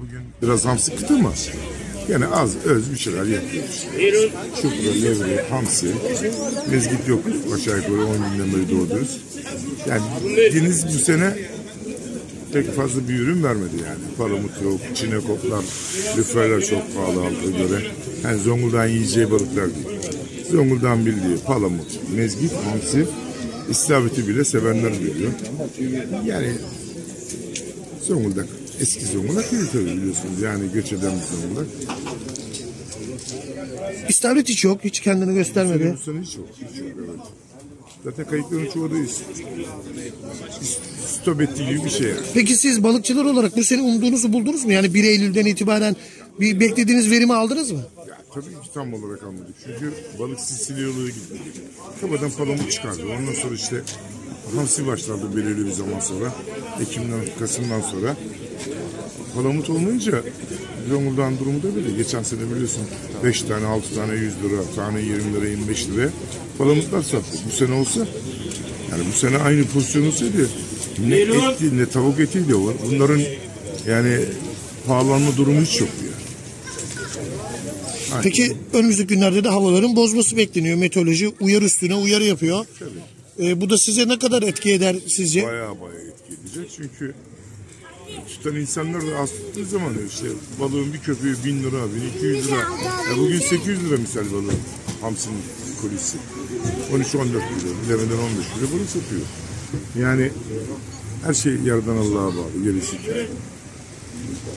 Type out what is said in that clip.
bugün biraz hamsi kıtı ama yine az öz bir şeyler yapıyoruz. Çupra, levre, hamsi, mezgit yok. Aşağı yukarı 10 günden beri doğduruyoruz. Yani deniz bu sene pek fazla bir ürün vermedi yani. Palamut yok, çinekoplar, lüferler çok pahalı aldığı göre. Yani Zonguldak'ın yiyeceği balıklar değil. Zonguldak'ın bildiği palamut, mezgit, hamsi, istavrit'i bile sevenler biliyor. Yani Zonguldak, eski Zonguldak değil tabii biliyorsunuz. Yani göç eden bir Zonguldak. İstavrit hiç yok, hiç kendini göstermedi. Bu sene hiç yok, evet. Zaten kayıkların çoğu da stop ettiği gibi bir şey yani. Peki siz balıkçılar olarak bu sene umduğunuzu buldunuz mu? Yani 1 Eylül'den itibaren bir beklediğiniz verimi aldınız mı? Ya, tabii ki tam olarak almadık. Çünkü balık Sicilya yolu gitti. Kabadan palamut çıkardı. Ondan sonra işte hamsi başladı belirli bir zaman sonra. Ekim'den, Kasım'dan sonra. Palamut olmayınca Zonguldak'ın durumu da böyle. Geçen sene biliyorsun 5 tane, 6 tane 100 lira, tane 20 lira, 25 liraya palamutlar sattık. Bu sene olsa, yani bu sene aynı pozisyon olsaydı ne etti ne tavuk etiydi o. Bunların yani pahalanma durumu hiç yok yani. Peki önümüzdeki günlerde de havaların bozması bekleniyor. Meteoroloji uyarı üstüne uyarı yapıyor. Bu da size ne kadar etki eder sizce? Bayağı etki edecek çünkü tutan insanlar da az tuttuğu zaman işte balığın bir köpüğü 1000 lira, 1200 lira. Bugün 800 lira misal balığın hamsinin kolisi. 13-14 lira, bilemeden 15 lira balık satıyor. Yani her şey yerden Allah'a bağlı, gelişik.